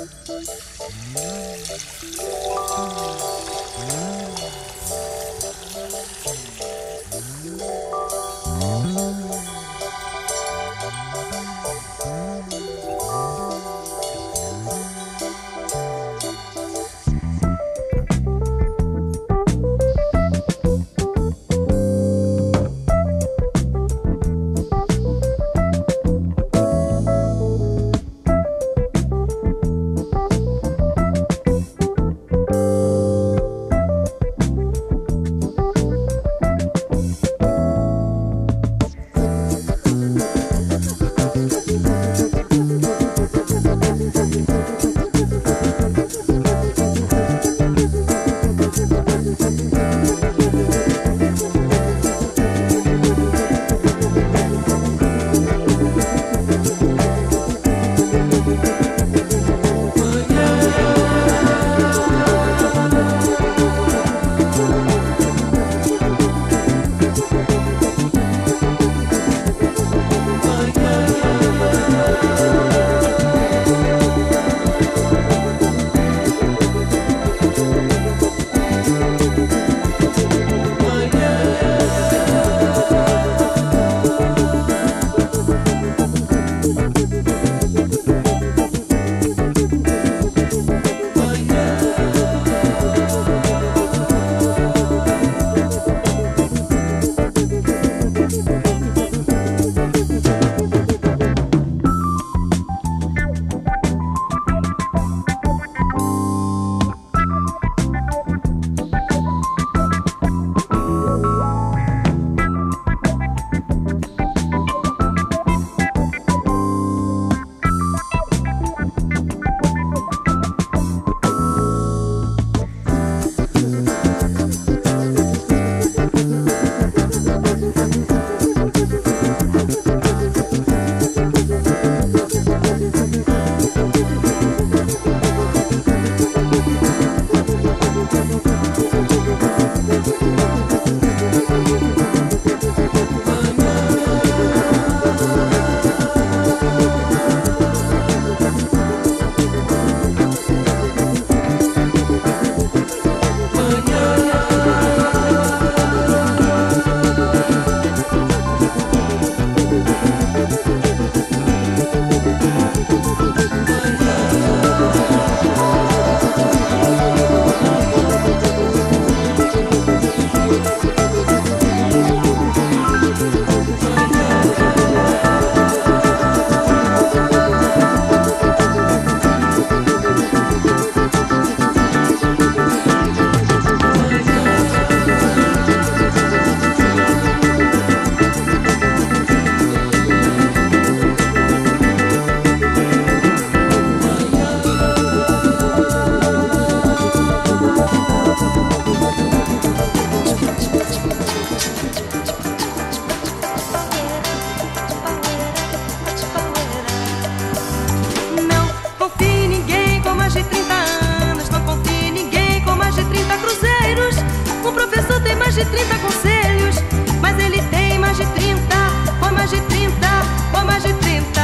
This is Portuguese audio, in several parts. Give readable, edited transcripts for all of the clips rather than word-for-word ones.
de 30 conselhos, mas ele tem mais de 30, ou mais de 30, ou mais de 30.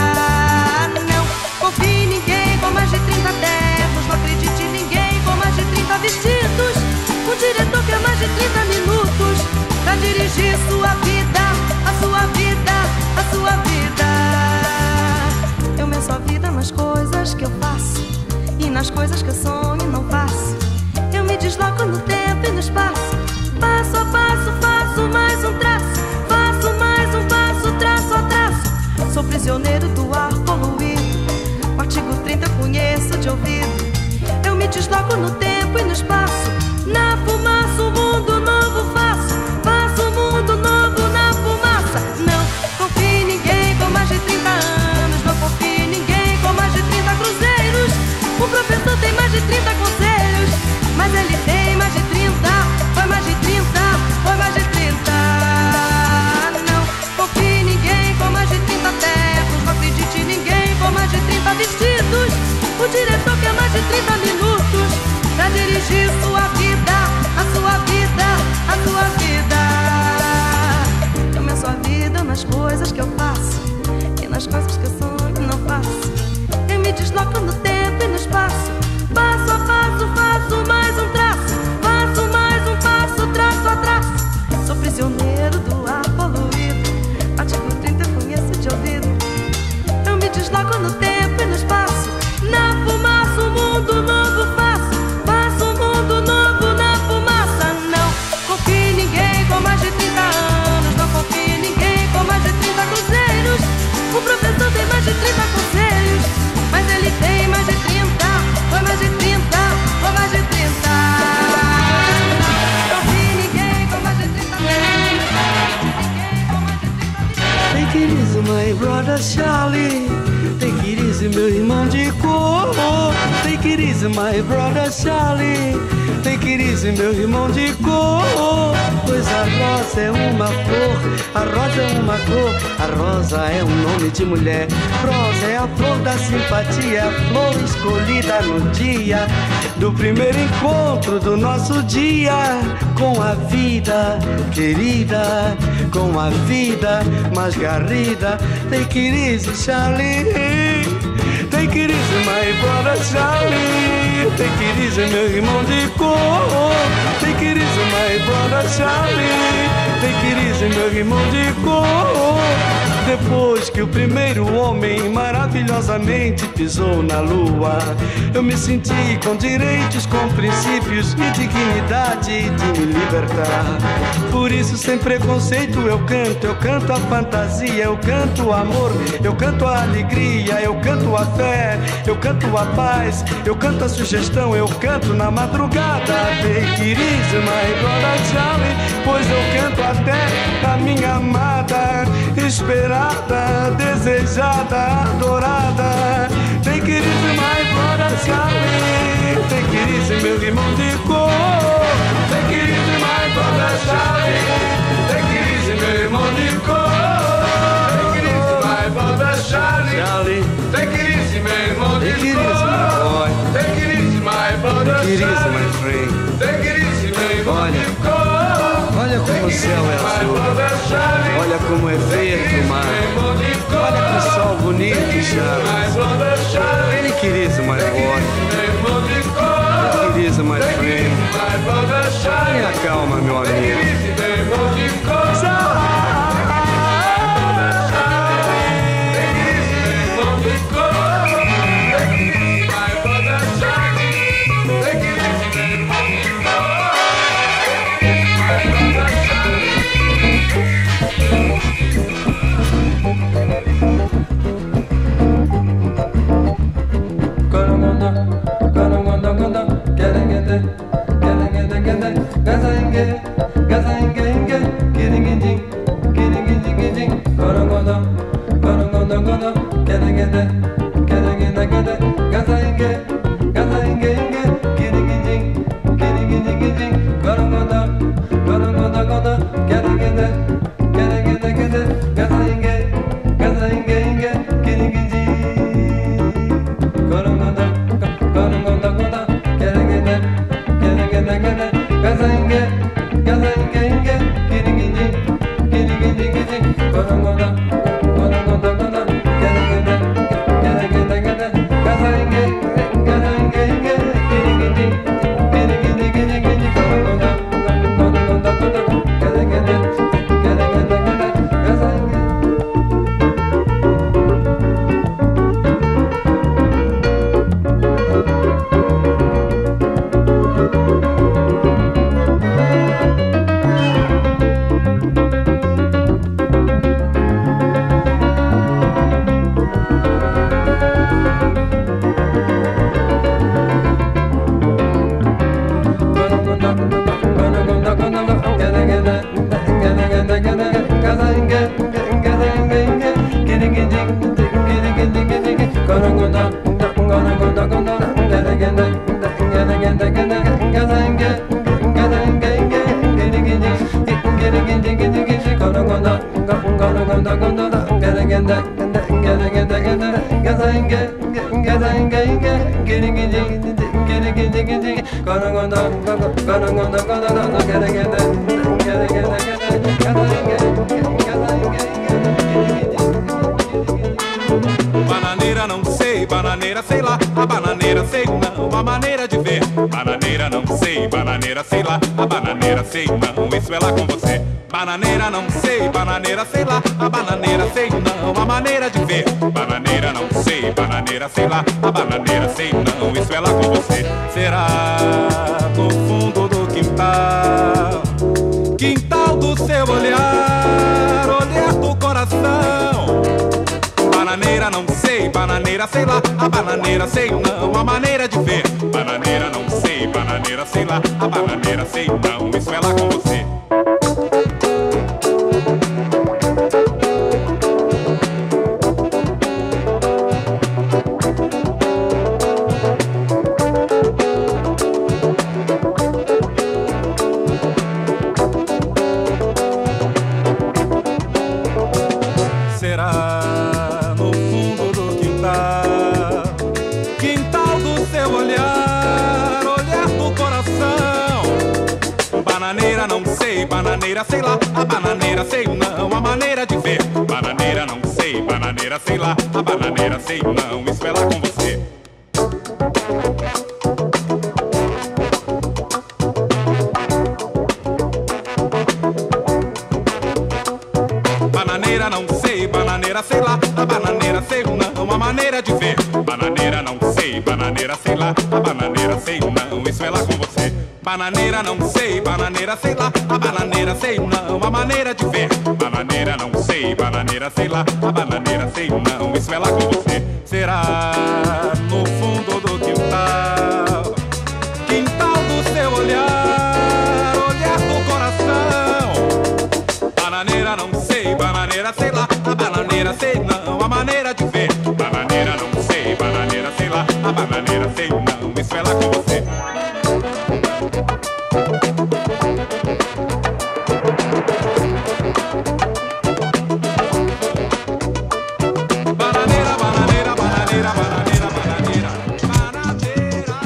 Não confie em ninguém com mais de 30 ternos, não acredite em ninguém com mais de 30 vestidos. Um diretor quer mais de 30 minutos pra dirigir sua vida, a sua vida, a sua vida. Eu meço a vida nas coisas que eu faço e nas coisas que eu sonho e não faço. Eu me desloco no tempo e no espaço, passo a passo faço mais um traço, faço mais um passo, traço a traço. Sou prisioneiro do ar poluído, o artigo 30 eu conheço de ouvido. Eu me desloco no tempo e no espaço, na fumaça um mundo novo faço, faço um mundo novo na fumaça. Não confie em ninguém com mais de 30 anos, não confie em ninguém com mais de 30 cruzeiros. O professor tem mais de 30 conselhos, mas ele tem mais de 30, foi mais de 30, foi mais de 30. Não confie em ninguém com mais de 30 ternos, não acredite em ninguém com mais de 30 vestidos. O diretor quer mais de 30 minutos pra dirigir sua vida, Charlie. Take it easy, meu irmão de cor. Take it easy, my brother Charlie. Take it easy, meu irmão de cor. Pois a rosa é uma flor, a rosa é uma cor, a rosa é um nome de mulher. Rosa é a flor da simpatia, a flor escolhida no dia do primeiro encontro do nosso dia com a vida querida, com a vida mais garrida. Take it easy, Charlie. Take it easy, my brother Charlie. Take it easy, meu irmão de cor. Take it easy, my brother Charlie. Take it easy, meu irmão de cor. Depois que o primeiro homem maravilhosamente pisou na lua, eu me senti com direitos, com princípios e dignidade de me libertar. Por isso, sem preconceito, eu canto a fantasia, eu canto o amor, eu canto a alegria, eu canto a fé, eu canto a paz, eu canto a sugestão, eu canto na madrugada. Take it easy, my brother Charlie, pois eu canto até a minha amada, esperada, desejada, adorada. Take it easy, my brother Charlie. Take it easy, meu irmão de cor. Take it easy, my brother Charlie. Take it easy, meu irmão de cor. Take it easy, my brother Charlie. Take it easy, meu irmão de cor. Take it easy, my brother Charlie. Take it easy, my friend. Take it easy, meu irmão de cor. Olha como o céu é azul, olha como é verde o mar, olha que sol bonito, Charlie. Take it easy, my boy. Take it easy, my friend. Tenha calma, meu amigo. Bananeira não sei, bananeira sei lá, a bananeira sei não, a maneira de ver. Bananeira não sei, bananeira sei lá, a bananeira sei não, isso é lá com você. Bananeira não sei, bananeira sei lá, a bananeira sei não, a maneira de ver. Bananeira não sei, bananeira sei lá, a bananeira sei não, isso é lá com você. Será no fundo do quintal, quintal do seu olhar, olhar do coração. Bananeira não sei, bananeira sei lá, a bananeira sei não, a maneira de ver. Bananeira não sei, bananeira sei lá, a bananeira sei não, isso é lá com você. Bananeira não sei, bananeira sei lá. A bananeira sei não, a maneira de ver. Bananeira não sei, bananeira sei lá. A bananeira sei não, isso é lá com você. Bananeira não sei, bananeira sei lá. A bananeira sei não, a maneira de ver. Bananeira não sei, bananeira sei lá. A bananeira sei não, isso é lá com você. Bananeira não sei, bananeira sei lá. A bananeira sei não, a maneira de ver. Bananeira não sei, bananeira sei lá. A bananeira sei não, isso é lá com você. Será no fundo do quintal, quintal do seu olhar, olhar do coração. Bananeira não sei, bananeira sei lá. A bananeira sei não, a maneira de ver. Bananeira não sei, bananeira sei lá. A bananeira sei não, isso é lá com você. Bananeira, bananeira, bananeira, bananeira, bananeira, bananeira.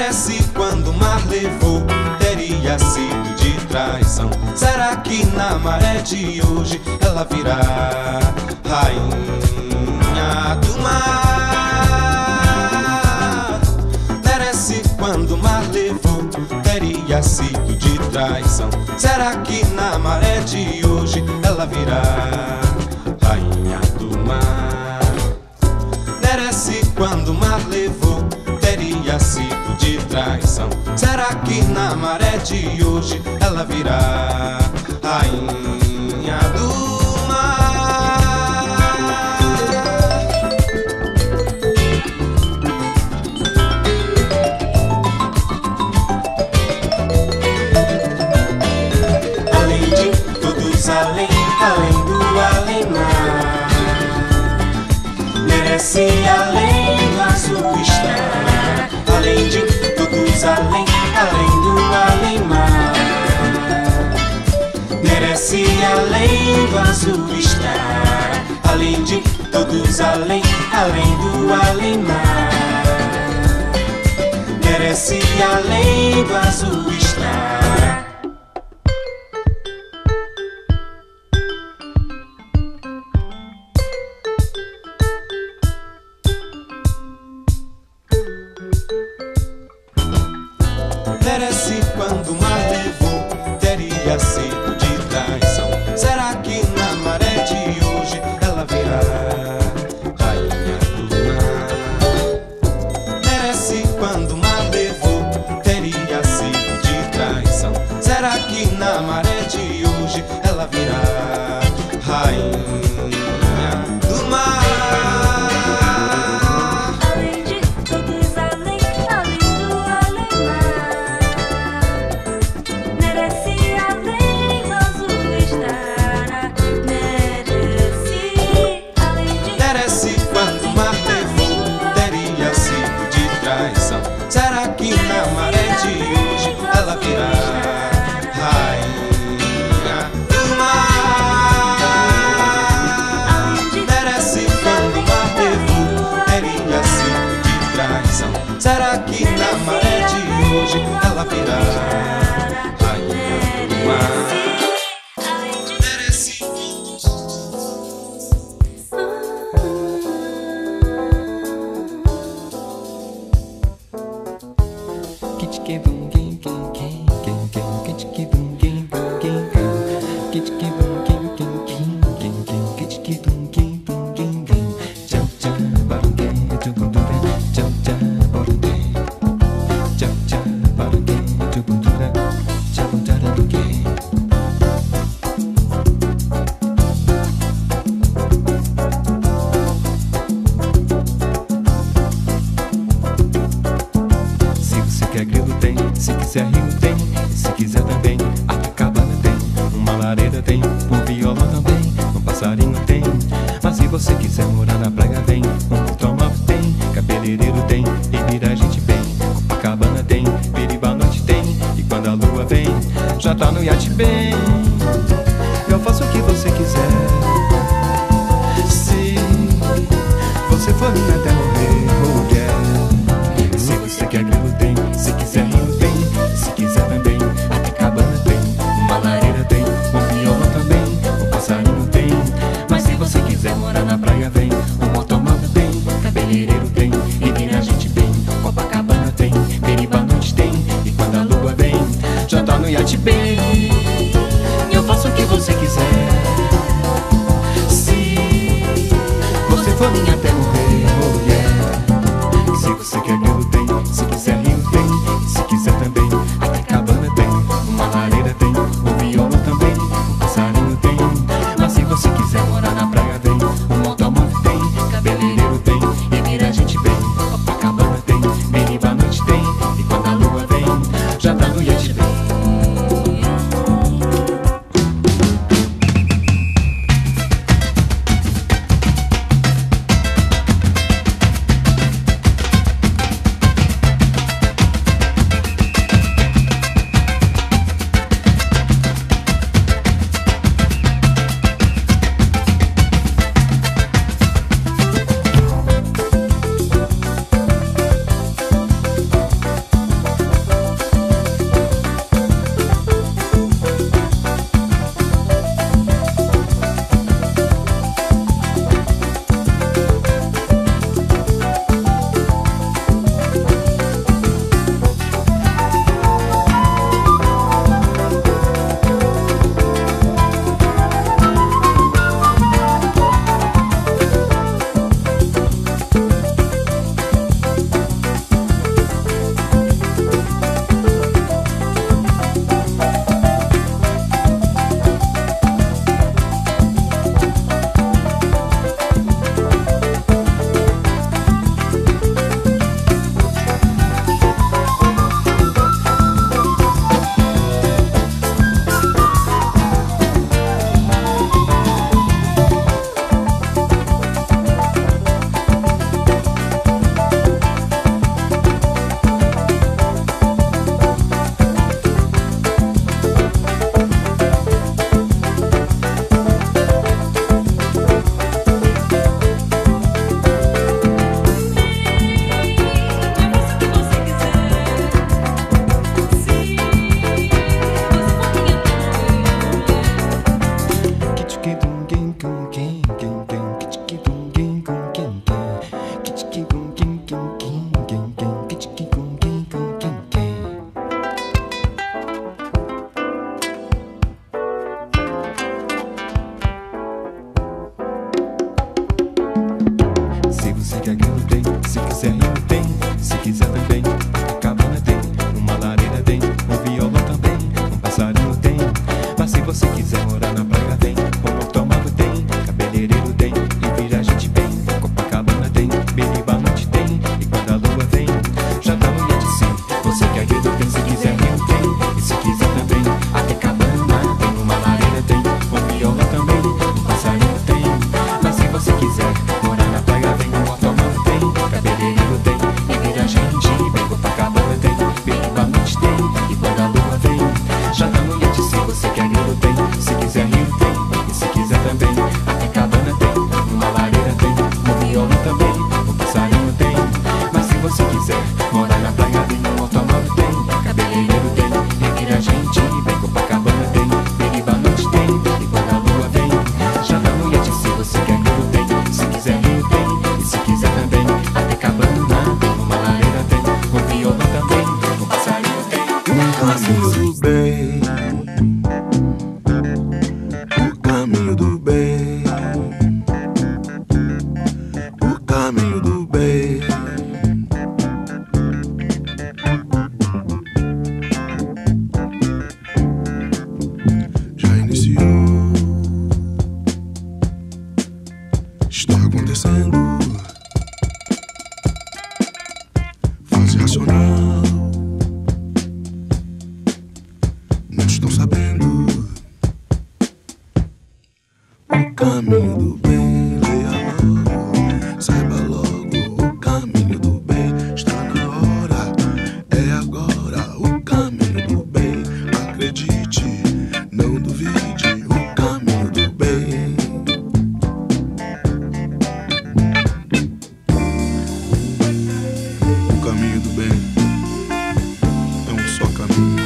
Merece quando o mar levou, teria sido de traição. Será que na maré de hoje ela virá rainha do mar? Merece quando o mar levou, teria sido de traição. Será que na maré de hoje ela virá rainha do mar? Merece quando o mar levou, teria sido de traição. Será que na maré de hoje ela virá rainha do mar? Além de todos, além do além-mar, merece além do azul estar. Além de todos, além do além-mar, merece além do azul estar. Além de todos, além do além-mar, merece além do azul estar. Merece quando o mar levou, teria sido de traição. Será que na maré de hoje ela virá rainha do mar? Merece quando o mar levou, teria sido de traição. Será que na maré de hoje ela virá rainha do mar? Além de todos, além do além-mar, merece além do azul estar. Merece quando o mar levou, teria sido de traição. Será que na maré de hoje ela virá rainha do mar? Merece quando o mar levou, teria sido de traição. Será que na maré de hoje ela virá rainha do mar? Merece Se você quer grilo tem, se quiser rio tem, se quiser também Atacabana tem, uma lareira tem, um violão também, um passarinho tem. Mas se você quiser morar na praia vem, um automóvel tem, cabeleireiro tem, e vira a gente bem. Copacabana tem, Biriba à noite tem, e quando a lua vem, já tá no iate bem. Eu faço o que você quiser, se você for minha até morrer, mulher. Se você quer grilo tem, se quiser rio tem, se quiser também Atacabana tem, uma lareira tem, um violão também, um passarinho tem. Mas se você quiser morar na praia vem, um automóvel tem, cabeleireiro tem, e vira a gente bem. Copacabana tem, Biriba à noite tem, e quando a lua vem, já tá no iate bem. Eu faço o que você quiser, se você for minha até morrer, mulher. Se você quer grilo tem, se quiser rio tem, se quiser também Atacabana tem, uma lareira tem, um violão também, um passarinho tem. Mas se você quiser morar na praia vem, um automóvel tem, cabeleireiro tem, e vira a gente bem. Copacabana tem, Biriba à noite tem, e quando a lua vem, já tá no iate bem. quer grito tem, se quiser rio tem. E se quiser também, até cabana tem, uma lareira tem, um viola também, um passarinho tem. Mas se você quiser morar na praia tem, um automóvel tem, cabeleireiro tem, igreja gente, vem Copacabana tem, perigo à noite tem, e quando a lua vem, já tá noite. Se você quer grilo tem, se quiser rio tem, e se quiser também, até cabana tem, uma lareira tem, um viola também, um passarinho tem. Mas se você quiser morar na praia tem, um automóvel tem, cabeleireiro tem, igreja gente, vem Copacabana tem, perigo à noite tem, e quando a lua vem, já tá noite. Se você quer grilo tem, se quiser rio tem, e se quiser também, até cabana tem, uma lareira tem, um viola também, um passarinho tem. Caminho do bem, o caminho do bem, o caminho do bem. Já iniciou, está acontecendo. Fase racional, não estão sabendo. O caminho do bem, leia logo, saiba logo. O caminho do bem está na hora, é agora. O caminho do bem, acredite, não duvide. O caminho do bem. O caminho do bem é um só caminho.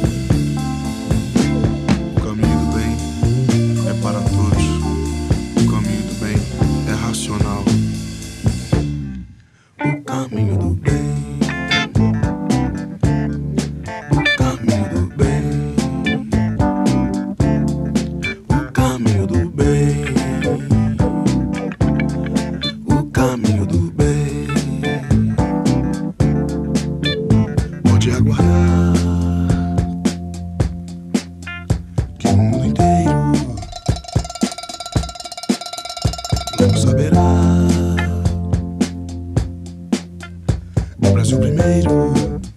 O caminho do bem é para todos. O caminho do bem é racional. O caminho do bem. O caminho do bem. O caminho do bem. O caminho do bem. Pode aguardar que o mundo inteiro logo saberá. O Brasil primeiro.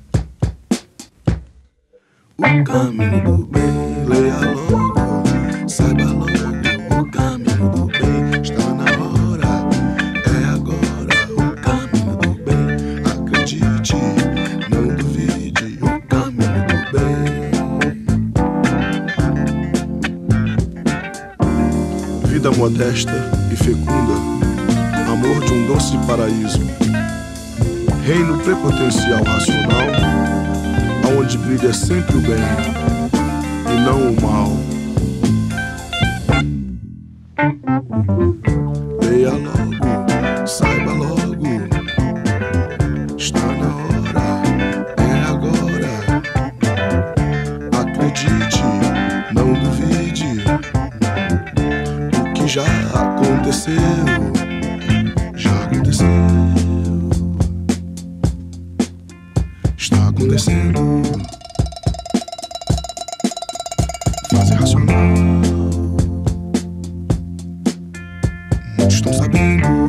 O caminho do bem, leia logo, saiba logo. O caminho do bem está na hora, é agora. O caminho do bem, acredite, não duvide. O caminho do bem. Vida modesta e fecunda, amor de um doce paraíso, reino prepotencial racional, aonde brilha sempre o bem e não o mal. Leia logo, saiba logo, está na hora, é agora. Acredite, não duvide. O que já aconteceu, já aconteceu, está acontecendo. Fase racional, muitos estão sabendo.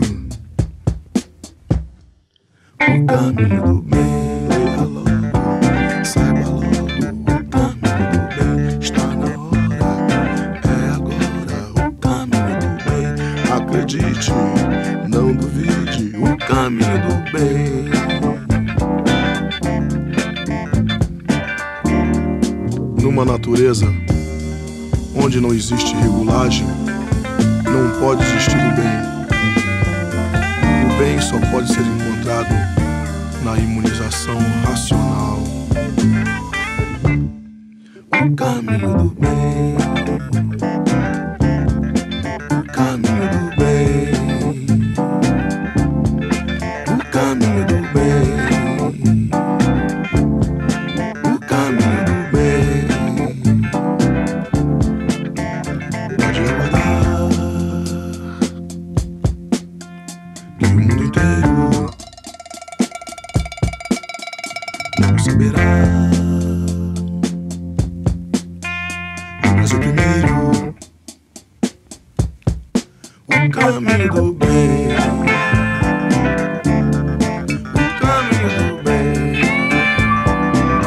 O caminho do bem, leia logo, saiba logo. O caminho do bem está na hora, é agora. O caminho do bem, acredite, não duvide. O caminho do bem. Numa natureza onde não existe regulagem, não pode existir o bem. O bem só pode ser encontrado na imunização racional. O caminho do bem. O caminho do bem. O caminho do bem. O caminho do bem. Pode aguardar que o mundo inteiro não saberá. O Brasil primeiro. O caminho do bem. O caminho do bem.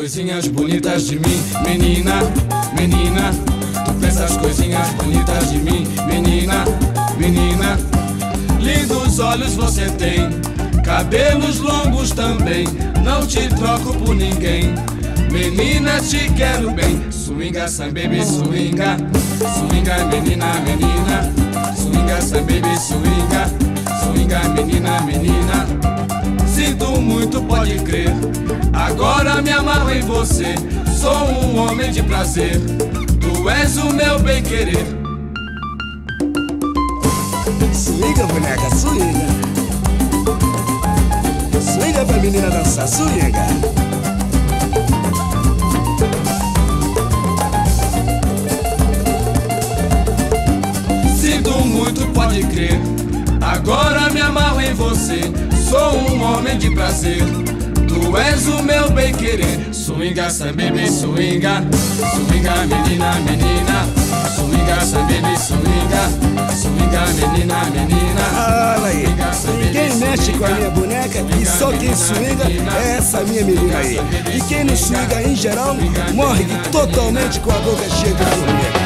coisinhas bonitas de mim, menina, menina. Tu pensas coisinhas bonitas de mim, menina, menina. Lindos olhos você tem, cabelos longos também. Não te troco por ninguém, menina, te quero bem. Swinga, some baby, swinga. Swinga, menina, menina. Swinga, some baby, swinga. Swinga, menina, menina. Sinto muito, pode crer, agora me amarro em você. Sou um homem de prazer, tu és o meu bem-querer. Swinga, boneca, swinga. Swinga pra menina dançar, swinga. Sinto muito, pode crer, agora me amarro em você. Sou um homem de prazer, tu és o meu bem-querer. Swinga, some baby, swinga. Swinga, menina, menina. Swinga, some baby, swinga. Swinga, menina, menina. Olha aí, ninguém mexe com a minha boneca e só quem swinga é essa minha menina aí. E quem não swinga em geral morre totalmente com a boca cheia de dormir.